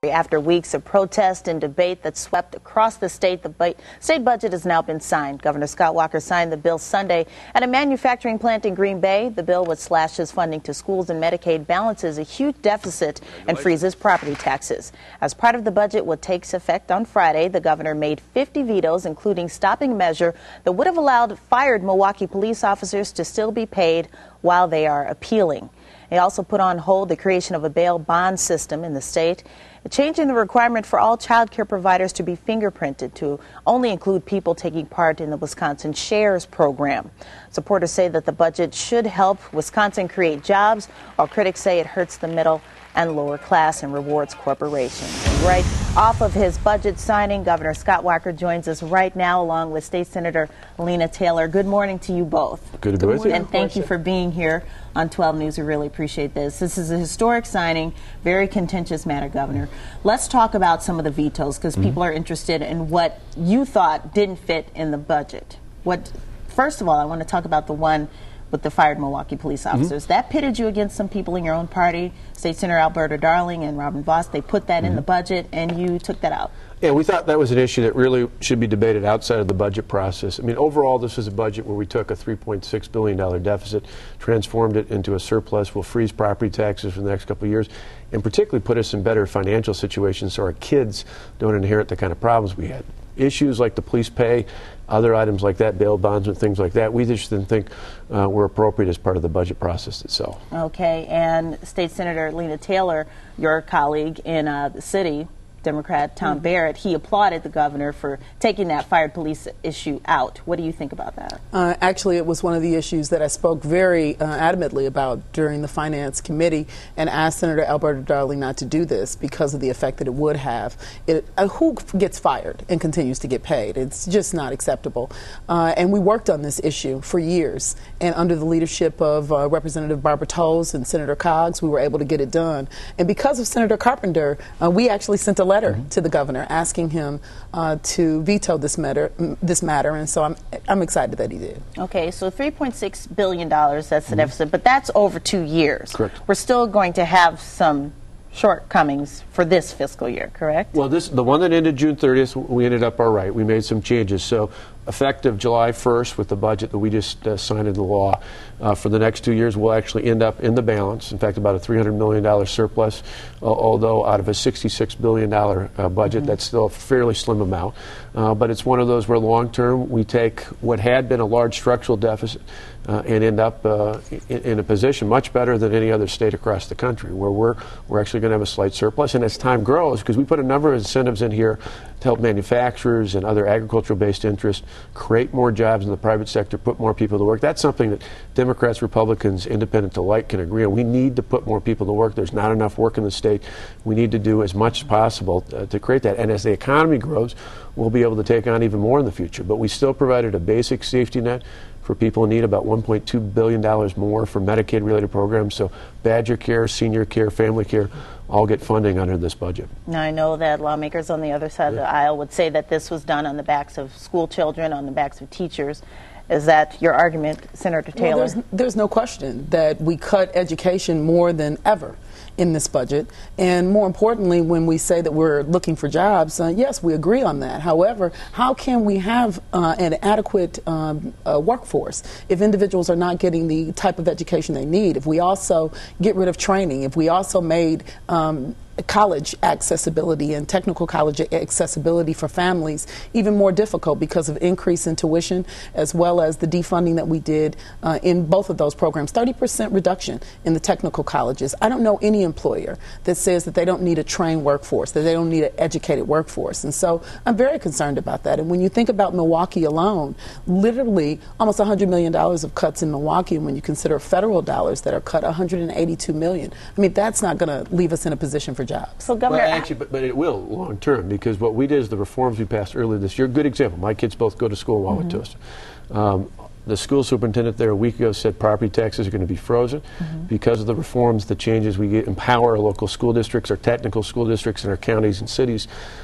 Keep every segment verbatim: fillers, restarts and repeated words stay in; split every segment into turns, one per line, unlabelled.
After weeks of protest and debate that swept across the state, the bu state budget has now been signed. Governor Scott Walker signed the bill Sunday at a manufacturing plant in Green Bay. The bill would slash his funding to schools and Medicaid, balances a huge deficit, and freezes property taxes. As part of the budget, what takes effect on Friday, the governor made fifty vetoes, including stopping a measure that would have allowed fired Milwaukee police officers to still be paid while they are appealing. He also put on hold the creation of a bail bond system in the state, changing the requirement for all child care providers to be fingerprinted to only include people taking part in the Wisconsin Shares program. Supporters say that the budget should help Wisconsin create jobs, while critics say it hurts the middle and lower class and rewards corporations. And right off of his budget signing, Governor Scott Walker joins us right now along with State Senator Lena Taylor. Good morning to you both.
Good to be with you.
And thank you for being here on twelve News. We really appreciate this. This is a historic signing, very contentious matter, Governor. Let's talk about some of the vetoes, because mm-hmm. people are interested in what you thought didn't fit in the budget. What, first of all, I want to talk about the one with the fired Milwaukee police officers. Mm-hmm. That pitted you against some people in your own party, State Senator Alberta Darling and Robin Vos. They put that mm-hmm. in the budget, and you took that out.
Yeah, we thought that was an issue that really should be debated outside of the budget process. I mean, overall, this is a budget where we took a three point six billion dollar deficit, transformed it into a surplus. We'll freeze property taxes for the next couple of years, and particularly put us in better financial situations so our kids don't inherit the kind of problems we had. Issues like the police pay, other items like that, bail bonds and things like that, we just didn't think uh, were appropriate as part of the budget process itself.
Okay, and State Senator Lena Taylor, your colleague in uh, the city, Democrat Tom mm-hmm. Barrett, he applauded the governor for taking that fired police issue out. What do you think about that?
Uh, actually, it was one of the issues that I spoke very uh, adamantly about during the Finance Committee and asked Senator Alberta Darling not to do this because of the effect that it would have. It, uh, who gets fired and continues to get paid? It's just not acceptable. Uh, and we worked on this issue for years. And under the leadership of uh, Representative Barbara Tolles and Senator Coggs, we were able to get it done. And because of Senator Carpenter, uh, we actually sent a letter mm-hmm. to the governor asking him uh, to veto this matter, this matter, and so I'm I'm excited that he did.
Okay, so three point six billion dollars, that's the mm-hmm. deficit, but that's over two years.
Correct.
We're still going to have some shortcomings for this fiscal year, correct?
Well, this the one that ended June thirtieth, we ended up all right. We made some changes. So effective July first with the budget that we just uh, signed into law, uh, for the next two years, we'll actually end up in the balance. In fact, about a three hundred million dollar surplus, uh, although out of a sixty-six billion dollar uh, budget, mm-hmm. that's still a fairly slim amount. Uh, but it's one of those where long-term we take what had been a large structural deficit uh, and end up uh, in, in a position much better than any other state across the country, where we're, we're actually going to have a slight surplus. And as time grows, because we put a number of incentives in here to help manufacturers and other agricultural-based interests create more jobs in the private sector, put more people to work. That's something that Democrats, Republicans, independent alike can agree on. We need to put more people to work. There's not enough work in the state. We need to do as much as possible uh, to create that. And as the economy grows, we'll be able to take on even more in the future. But we still provided a basic safety net for people in need, about one point two billion dollars more for Medicaid-related programs. So Badger Care, Senior Care, Family Care all get funding under this budget.
Now, I know that lawmakers on the other side yeah. of the aisle would say that this was done on the backs of school children, on the backs of teachers. Is that your argument, Senator Taylor?
Well, there's, there's no question that we cut education more than ever in this budget. And more importantly, when we say that we're looking for jobs, uh, yes, we agree on that. However, how can we have uh, an adequate um, uh, workforce if individuals are not getting the type of education they need? If we also get rid of training, if we also made um, college accessibility and technical college accessibility for families even more difficult because of increase in tuition, as well as the defunding that we did uh, in both of those programs. thirty percent reduction in the technical colleges. I don't know any employer that says that they don't need a trained workforce, that they don't need an educated workforce. And so I'm very concerned about that. And when you think about Milwaukee alone, literally almost one hundred million dollars of cuts in Milwaukee, and when you consider federal dollars that are cut, one hundred eighty-two million dollars, I mean, that's not going to leave us in a position for jobs.
So, Governor,
well, actually, but, but it will long term, because what we did is the reforms we passed earlier this year. Good example. My kids both go to school in Wauwatosa. Mm-hmm. um, the school superintendent there a week ago said property taxes are going to be frozen mm-hmm. because of the reforms, the changes we get, empower our local school districts, our technical school districts, and our counties and cities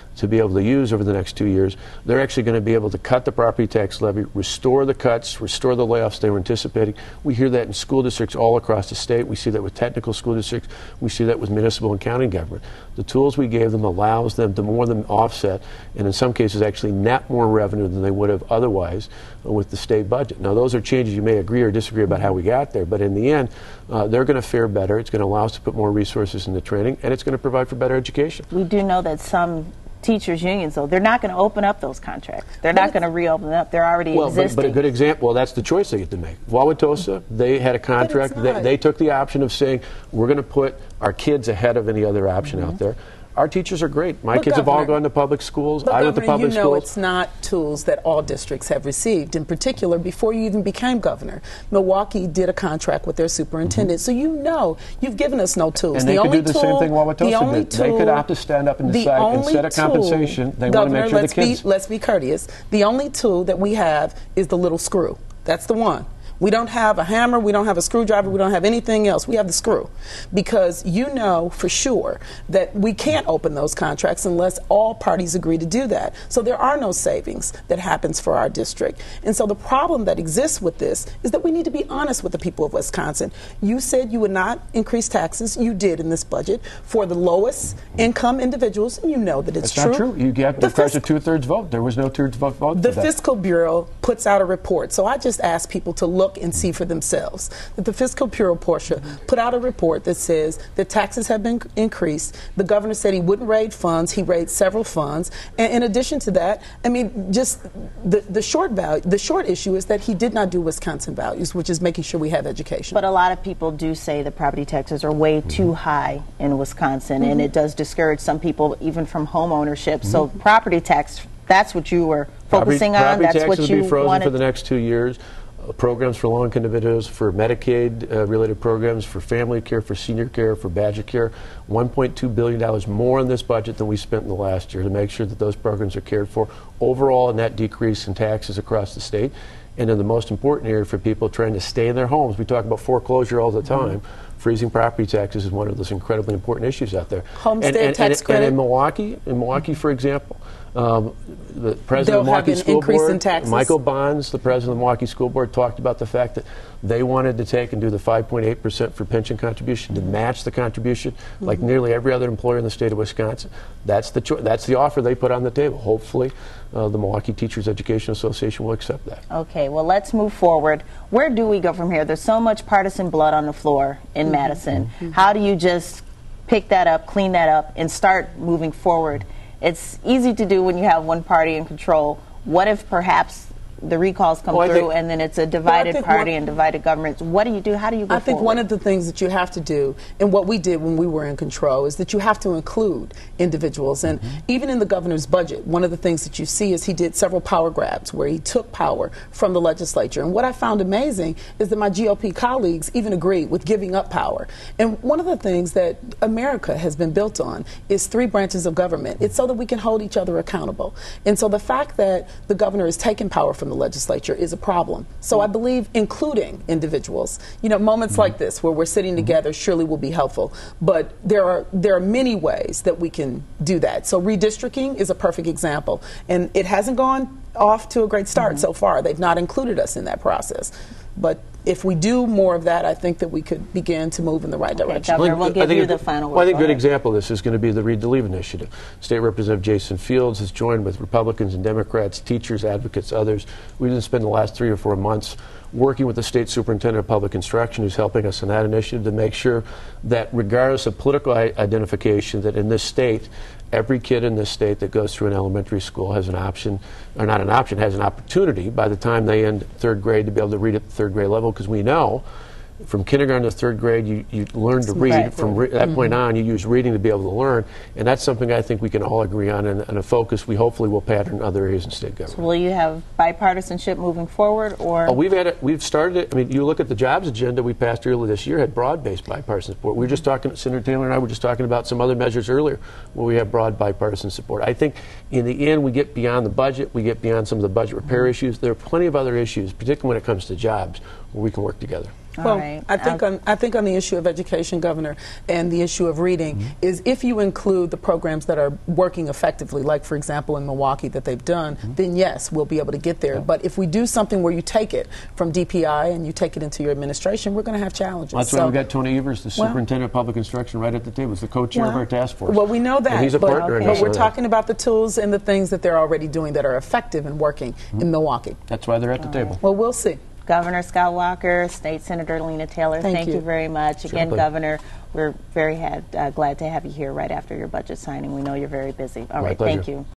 to be able to use over the next two years, they're actually going to be able to cut the property tax levy, restore the cuts, restore the layoffs they were anticipating. We hear that in school districts all across the state. We see that with technical school districts. We see that with municipal and county government. The tools we gave them allows them to more than offset, and in some cases actually net more revenue than they would have otherwise with the state budget. Now, those are changes you may agree or disagree about how we got there, but in the end, uh, they're going to fare better. It's going to allow us to put more resources into training, and it's going to provide for better education.
We do know that some teachers unions, though, they're not going to open up those contracts. They're
but
not going to reopen them up. They're already
well,
existing.
But, but a good example, well, that's the choice they get to make. Wauwatosa, they had a contract. They, they took the option of saying, we're going to put our kids ahead of any other option mm-hmm. out there. Our teachers are great. My
but
kids
Governor,
have all gone to public schools.
But
I went to
Governor,
public
you know
schools.
It's not tools that all districts have received. In particular, before you even became governor, Milwaukee did a contract with their superintendent. Mm-hmm. So you know you've given us no tools.
And
the
they
only
could do the
tool,
same thing Wauwatosa
the only
did.
Tool,
they could opt to stand up and decide instead of compensation, they
Governor,
want to make sure
let's
the kids.
Be, let's be courteous. The only tool that we have is the little screw. That's the one. We don't have a hammer, we don't have a screwdriver, we don't have anything else. We have the screw. Because you know for sure that we can't open those contracts unless all parties agree to do that. So there are no savings that happens for our district. And so the problem that exists with this is that we need to be honest with the people of Wisconsin. You said you would not increase taxes. You did in this budget for the lowest income individuals, and you know that it's
That's
true.
not true. You get the requires a two-thirds vote. There was no two-thirds vote for
The
that.
Fiscal Bureau puts out a report. So I just ask people to look and see for themselves that the Fiscal Bureau Portia put out a report that says that taxes have been increased. The governor said he wouldn't raid funds. He raided several funds. And in addition to that, I mean, just the, the short value, the short issue is that he did not do Wisconsin values, which is making sure we have education.
But a lot of people do say the property taxes are way too high in Wisconsin, mm-hmm. and it does discourage some people even from home ownership. Mm-hmm. So property tax, that's what you were focusing
property,
on.
Property
that's what
taxes
you
will be frozen
wanted
for the next two years. Programs for low-income individuals, for Medicaid-related uh, programs, for family care, for senior care, for Badger care, one point two billion dollars more in this budget than we spent in the last year to make sure that those programs are cared for. Overall, a net decrease in taxes across the state. And in the most important area for people trying to stay in their homes, we talk about foreclosure all the time. Mm-hmm. Freezing property taxes is one of those incredibly important issues out there.
Homestead
and, and,
tax
and,
credit.
And in Milwaukee, in Milwaukee, for example, um, the president of the Milwaukee School Board, Michael Bonds, the president of the Milwaukee School Board, talked about the fact that they wanted to take and do the five point eight percent for pension contribution to match the contribution, mm-hmm. like nearly every other employer in the state of Wisconsin. That's the cho- that's the offer they put on the table. Hopefully, uh, the Milwaukee Teachers Education Association will accept that.
Okay, well, let's move forward. Where do we go from here? There's so much partisan blood on the floor in mm-hmm. Madison. Mm-hmm. How do you just pick that up, clean that up, and start moving forward? It's easy to do when you have one party in control. What if perhaps the recalls come
well,
through and then it's a divided
well,
party
one,
and divided governments? What do you do? How do you go
I think
forward?
one of the things that you have to do, and what we did when we were in control, is that you have to include individuals. And mm-hmm. even in the governor's budget, one of the things that you see is he did several power grabs where he took power from the legislature. And what I found amazing is that my G O P colleagues even agreed with giving up power. And one of the things that America has been built on is three branches of government. It's so that we can hold each other accountable. And so the fact that the governor is taking power from the legislature is a problem. So I believe including individuals, you know, moments mm-hmm. like this where we're sitting together surely will be helpful. But there are there are many ways that we can do that. So redistricting is a perfect example. And it hasn't gone off to a great start mm-hmm. so far. They've not included us in that process. But if we do more of that, I think that we could begin to move in the right
okay,
direction.
Governor, we'll give you
a,
the final word.
Well, I think a good example of this is going to be the Read to Leave initiative. State Representative Jason Fields has joined with Republicans and Democrats, teachers, advocates, others. We've been spending the last three or four months working with the state superintendent of public instruction, who's helping us in that initiative to make sure that regardless of political identification, that in this state, every kid in this state that goes through an elementary school has an option, or not an option, has an opportunity by the time they end third grade to be able to read at the third grade level, because we know from kindergarten to third grade, you, you learn to read.
Right.
From re- that mm-hmm. point on, you use reading to be able to learn. And that's something I think we can all agree on, and, and a focus we hopefully will pattern in other areas in state government.
So will you have bipartisanship moving forward? Or
oh, we've had it, we've started it. I mean, you look at the jobs agenda we passed earlier this year, had broad-based bipartisan support. We were just talking, Senator Taylor and I were just talking about some other measures earlier where we have broad bipartisan support. I think in the end, we get beyond the budget, we get beyond some of the budget repair mm-hmm. issues. There are plenty of other issues, particularly when it comes to jobs, where we can work together.
All
well,
right.
I think
Um,
on I think on the issue of education, Governor, and the issue of reading
Mm-hmm.
is if you include the programs that are working effectively, like for example in Milwaukee that they've done,
Mm-hmm.
then yes, we'll be able to get there.
Yeah.
But if we do something where you take it from D P I and you take it into your administration, we're going to have challenges.
That's
so,
why we got Tony Evers, the
Well-
superintendent of public instruction, right at the table. He's the co-chair of
well,
our task force.
Well, we know that.
And he's a
but,
partner in
but
this,
we're
so-
talking about the tools and the things that they're already doing that are effective and working
Mm-hmm.
in Milwaukee.
That's why they're at the table.
Well, we'll see.
Governor Scott Walker, State Senator Lena Taylor,
Thank
thank
you.
you very much. Again,
pleasure.
Governor, we're very had, uh, glad to have you here right after your budget signing. We know you're very busy. All
My
right,
pleasure.
thank you.